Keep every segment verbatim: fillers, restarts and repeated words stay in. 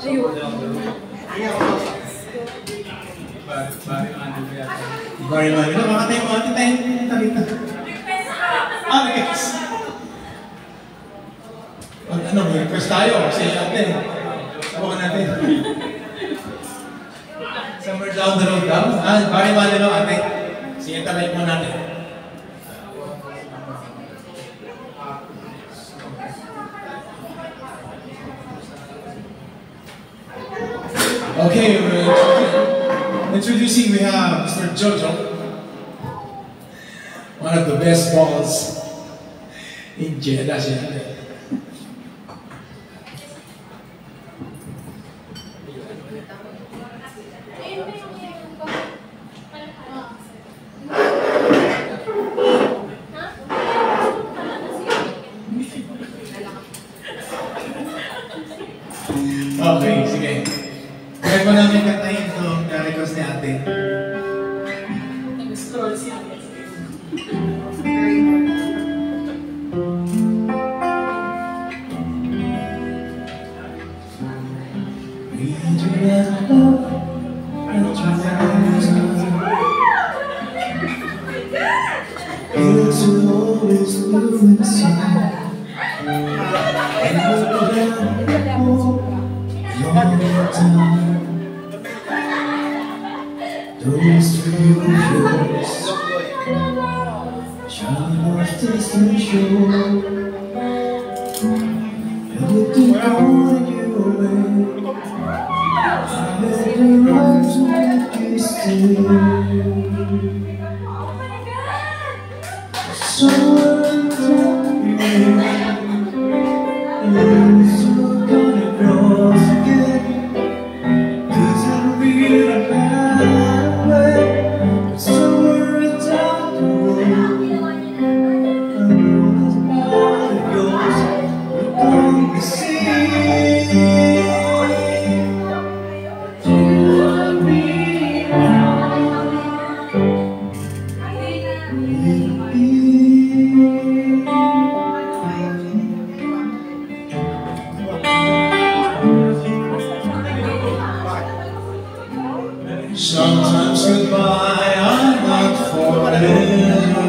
Bari Manilow, baka tayo mga tayo talita. Ah, request. Ano, may request tayo kasi natin. Sabakan natin. Somewhere down the road daw. Ah, Bari Manilow, ate. Sige, talay mo natin. Okay, we're introducing, we have Mister Jojo, one of the best balls in Jeddah. Okay, sige. Kaya ko namin katayin ito, na-request ni ate. Nag-scroll siya. Those three years, shining off distant shore, and looking on you away. I let her run to make you stay. So I'm telling you, you're gonna cross again. 'Cause I'm really bad. Somewhere down the road, I know this part of yours we're going to see. You and me now, sometimes goodbye, I'm not forever.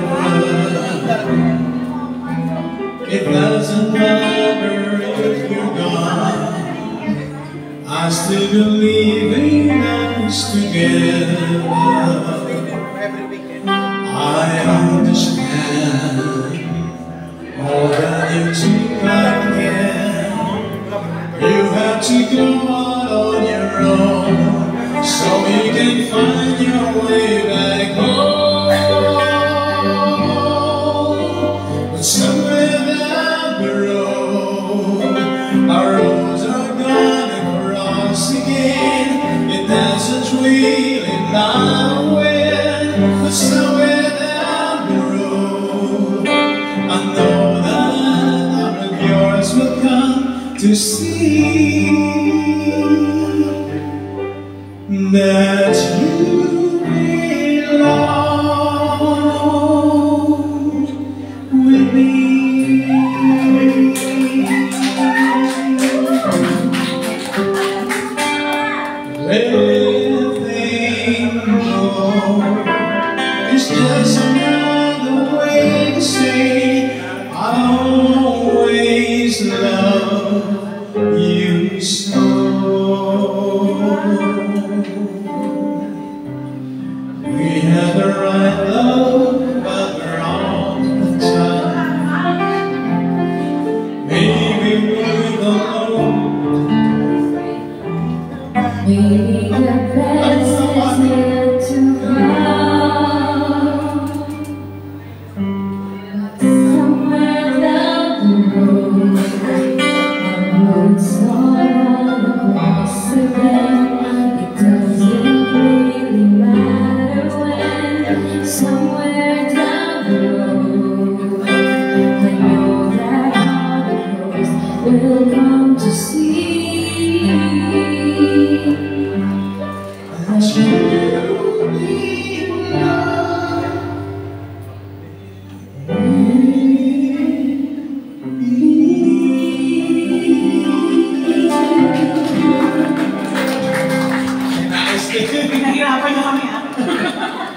It doesn't matter if you're gone, I still believe in us together. I understand more than you think I can. You have to go out on your own, so you can find your way back home. But somewhere down the road, our roads are gonna cross again. It doesn't really matter when, but somewhere down the road, I know that love of yours will come to see that you belong with me. Letting go is just another way to say I'll always love you so. We had the right love, but the wrong time. Maybe we're alone. Maybe the best is yet to come. But somewhere down the road, the road's all across again. It doesn't really matter when. Nahirapan niyo kami ah.